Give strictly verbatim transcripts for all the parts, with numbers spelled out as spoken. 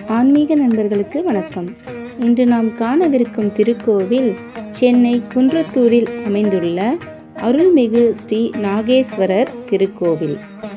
ஆன்மீக நண்பர்களுக்கு வணக்கம். இன்று நாம் காணவிருக்கும் திருக்கோவில் சென்னை குன்றத்தூரில் அமைந்துள்ள அருள்மிகு ஸ்ரீ நாகேஸ்வரர் திருக்கோவில்.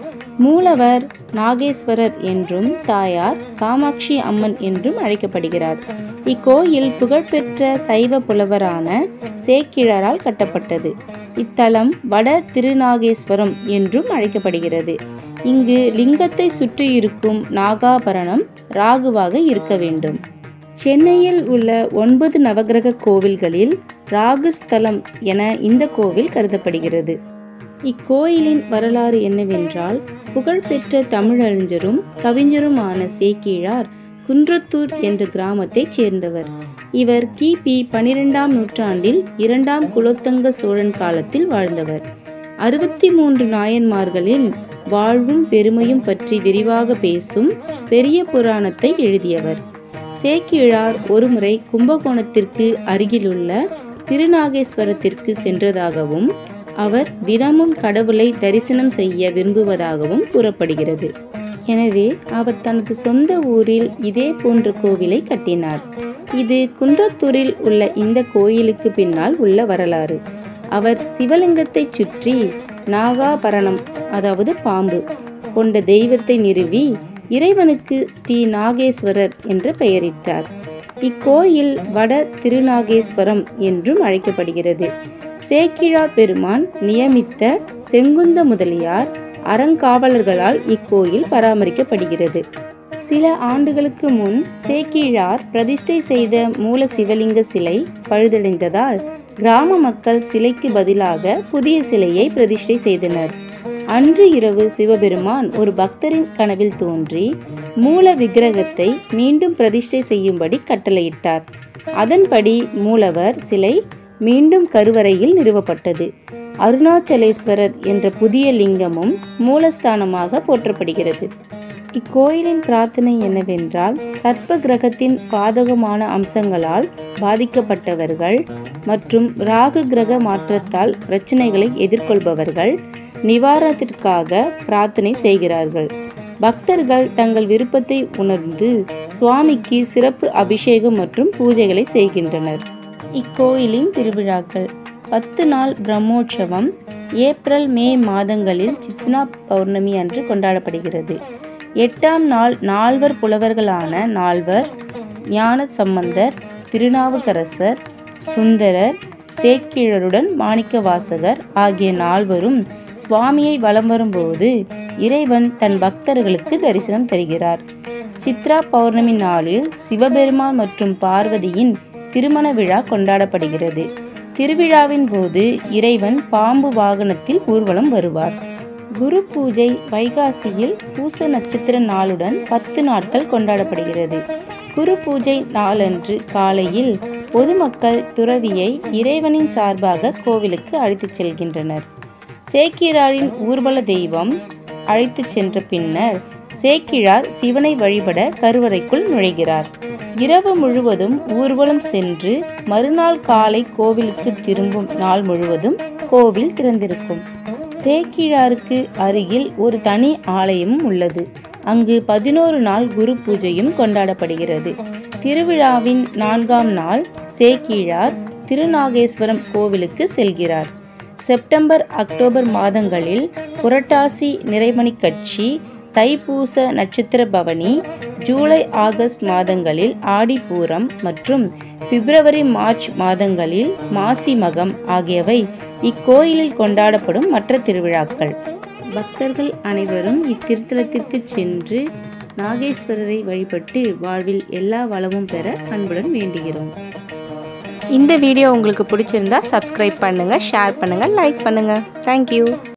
மூலவர் நாகேஸ்வரர் என்றும் தாயார் காமாட்சி அம்மன் என்றும் அழைக்கப்படுகிறார். இக்கோயில் புகழ்பெற்ற சைவ புலவரான சேக்கிழாரால் கட்டப்பட்டது. இத்தலம் வட திருநாகேஸ்வரம் என்றும் அழைக்கப்படுகிறது. இங்கு லிங்கத்தை சுற்றி இருக்கும் நாகாபரணம் ராகுவாக இருக்க வேண்டும். சென்னையில் உள்ள ஒன்பது நவகிரக கோவில்களில் ராகு ஸ்தலம் என இந்த கோவில் கருதப்படுகிறது. இக்கோயிலின் வரலாறு என்னவென்றால், புகழ்பெற்ற தமிழறிஞரும் கவிஞருமான சேக்கிழார் குன்றத்தூர் என்ற கிராமத்தைச் சேர்ந்தவர். இவர் கிபி பனிரெண்டாம் நூற்றாண்டில் இரண்டாம் குலோத்துங்க சோழன் காலத்தில் வாழ்ந்தவர். அறுபத்தி மூன்று நாயன்மார்களில் வாழ்வும் பெருமையும் பற்றி விரிவாக பேசும் பெரிய புராணத்தை எழுதியவர். சேக்கிழார் ஒருமுறை கும்பகோணத்திற்கு அருகிலுள்ள திருநாகேஸ்வரத்திற்கு சென்றதாகவும் அவர் தினமும் கடவுளை தரிசனம் செய்ய விரும்புவதாகவும் கூறப்படுகிறது. எனவே அவர் தனது சொந்த ஊரில் இதே போன்ற கோவிலை கட்டினார். இது குன்றத்தூரில் உள்ள இந்த கோயிலுக்கு பின்னால் உள்ள வரலாறு. அவர் சிவலிங்கத்தை சுற்றி நாகாபரணம் அதாவது பாம்பு கொண்ட தெய்வத்தை நிறுவி இறைவனுக்கு ஸ்ரீ நாகேஸ்வரர் என்று பெயரிட்டார். இக்கோயில் வட திருநாகேஸ்வரம் என்றும் அழைக்கப்படுகிறது. சேக்கிழார் பெருமான் நியமித்த செங்குந்த முதலியார் அறங்காவலர்களால் இக்கோயில் பராமரிக்கப்படுகிறது. சில ஆண்டுகளுக்கு முன் சேக்கிழார் பிரதிஷ்டை செய்த மூல சிவலிங்க சிலை பழுதடைந்ததால் கிராம மக்கள் சிலைக்கு பதிலாக புதிய சிலையை பிரதிஷ்டை செய்தனர். அன்று இரவு சிவபெருமான் ஒரு பக்தரின் கனவில் தோன்றி மூல விக்கிரகத்தை மீண்டும் பிரதிஷ்டை செய்யும்படி கட்டளையிட்டார். அதன்படி மூலவர் சிலை மீண்டும் கருவறையில் நிறுவப்பட்டது. அருணாச்சலேஸ்வரர் என்ற புதிய லிங்கமும் மூலஸ்தானமாக போற்றப்படுகிறது. இக்கோயிலின் பிரார்த்தனை என்னவென்றால், சர்ப்ப கிரகத்தின் பாதகமான அம்சங்களால் பாதிக்கப்பட்டவர்கள் மற்றும் ராகு கிரக மாற்றத்தால் பிரச்சனைகளை எதிர்கொள்பவர்கள் நிவாரணத்திற்காக பிரார்த்தனை செய்கிறார்கள். பக்தர்கள் தங்கள் விருப்பத்தை உணர்ந்து சுவாமிக்கு சிறப்பு அபிஷேகம் மற்றும் பூஜைகளை செய்கின்றனர். இக்கோயிலின் திருவிழாக்கள்: பத்து நாள் பிரம்மோற்சவம் ஏப்ரல் மே மாதங்களில் சித்னா பௌர்ணமி அன்று கொண்டாடப்படுகிறது. எட்டாம் நாள் நால்வர் புலவர்களான நால்வர் ஞான சம்பந்தர், திருநாவுக்கரசர், சுந்தரர், சேக்கிழருடன் மாணிக்க வாசகர் ஆகிய நால்வரும் சுவாமியை வலம் வரும்போது இறைவன் தன் பக்தர்களுக்கு தரிசனம் தருகிறார். சித்ரா பௌர்ணமி நாளில் சிவபெருமான் மற்றும் பார்வதியின் திருமண விழா கொண்டாடப்படுகிறது. திருவிழாவின் போது இறைவன் பாம்பு வாகனத்தில் ஊர்வலம் வருவார். குரு பூஜை வைகாசியில் பூச நட்சத்திர நாளுடன் பத்து நாட்கள் கொண்டாடப்படுகிறது. குரு பூஜை நாளன்று காலையில் பொதுமக்கள் துறவியை இறைவனின் சார்பாக கோவிலுக்கு அழைத்துச் செல்கின்றனர். சேக்கிழாரின் ஊர்வல தெய்வம் அழைத்து சென்ற பின்னர் சேக்கிழார் சிவனை வழிபட கருவறைக்குள் நுழைகிறார். இரவு முழுவதும் ஊர்வலம் சென்று மறுநாள் காலை கோவிலுக்கு திரும்பும் நாள் முழுவதும் கோவில் திறந்திருக்கும். சேக்கிழாருக்கு அருகில் ஒரு தனி ஆலயமும் உள்ளது. அங்கு பதினோரு நாள் குரு பூஜையும் கொண்டாடப்படுகிறது. திருவிழாவின் நான்காம் நாள் சேக்கிழார் திருநாகேஸ்வரம் கோவிலுக்கு செல்கிறார். செப்டம்பர் அக்டோபர் மாதங்களில் புரட்டாசி நிறைமணி கட்சி, தைப்பூச நட்சத்திர பவனி, ஜூலை ஆகஸ்ட் மாதங்களில் ஆடிப்பூரம் மற்றும் பிப்ரவரி மார்ச் மாதங்களில் மாசி மகம் ஆகியவை இக்கோயிலில் கொண்டாடப்படும் மற்ற திருவிழாக்கள். பக்தர்கள் அனைவரும் இத்திருத்தலத்திற்கு சென்று நாகேஸ்வரரை வழிபட்டு வாழ்வில் எல்லா வளமும் பெற அன்புடன் வேண்டுகிறோம். இந்த வீடியோ உங்களுக்கு பிடிச்சிருந்தா சப்ஸ்கிரைப் பண்ணுங்க, ஷேர் பண்ணுங்க, லைக் பண்ணுங்க. தேங்க்யூ.